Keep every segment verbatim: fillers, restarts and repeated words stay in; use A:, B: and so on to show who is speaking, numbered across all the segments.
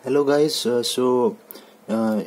A: Hello guys, uh, so uh,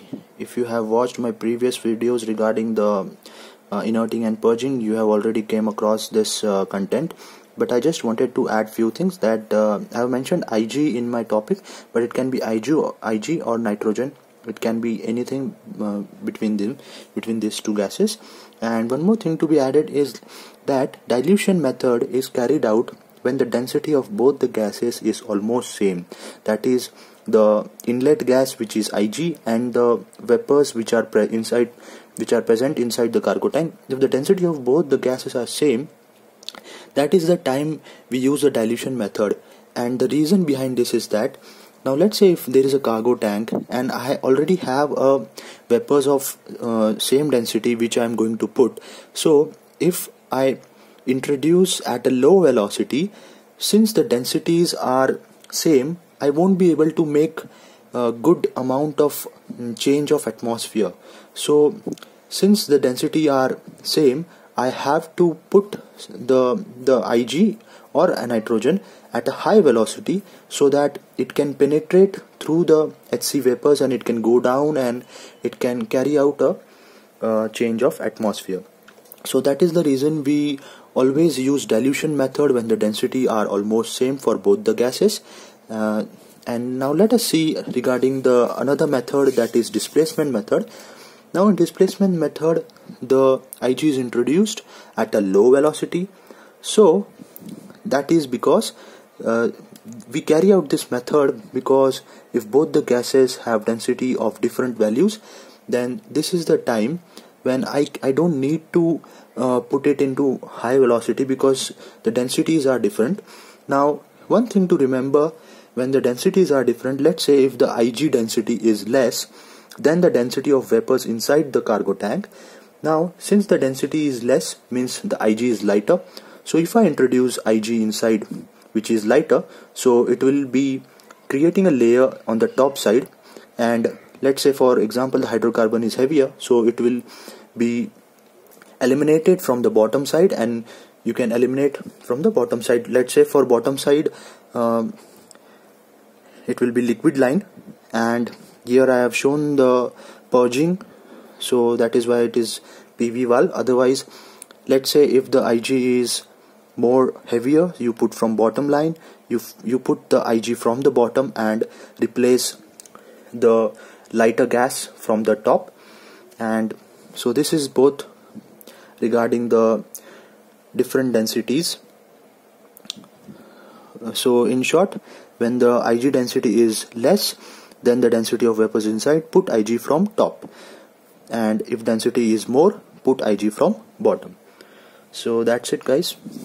A: if you have watched my previous videos regarding the uh, inerting and purging, you have already came across this uh, content, but I just wanted to add few things that uh, I have mentioned I G in my topic, but it can be I G or, I G or nitrogen. It can be anything uh, between them between these two gases. And one more thing to be added is that dilution method is carried out when the density of both the gases is almost same, that is the inlet gas, which is I G, and the vapors which are pre inside which are present inside the cargo tank. If the density of both the gases are same, that is the time we use the dilution method. And the reason behind this is that, now let's say if there is a cargo tank and I already have a vapors of uh, same density which I am going to put. So if I introduce at a low velocity, since the densities are same, I won't be able to make a good amount of change of atmosphere. So since the density are same, I have to put the the I G or a nitrogen at a high velocity so that it can penetrate through the H C vapors and it can go down and it can carry out a uh, change of atmosphere. So that is the reason we always use dilution method when the density are almost same for both the gases. Uh, and now let us see regarding the another method, that is displacement method. Now in displacement method, the I G is introduced at a low velocity. So that is because uh, we carry out this method because if both the gases have density of different values, then this is the time when I, I don't need to uh, put it into high velocity because the densities are different. Now one thing to remember, when the densities are different, let's say if the I G density is less than the density of vapors inside the cargo tank. Now since the density is less, means the I G is lighter. So if I introduce I G inside which is lighter, so it will be creating a layer on the top side, and let's say for example the hydrocarbon is heavier, so it will be eliminated from the bottom side, and you can eliminate from the bottom side. Let's say for bottom side um, it will be liquid line, and here I have shown the purging, so that is why it is P V valve. Otherwise, let's say if the I G is more heavier, you put from bottom line, you you put the I G from the bottom and replace the lighter gas from the top. And so this is both regarding the different densities. So in short, when the I G density is less than the density of vapors inside, put I G from top, and if density is more, put I G from bottom. So that's it guys.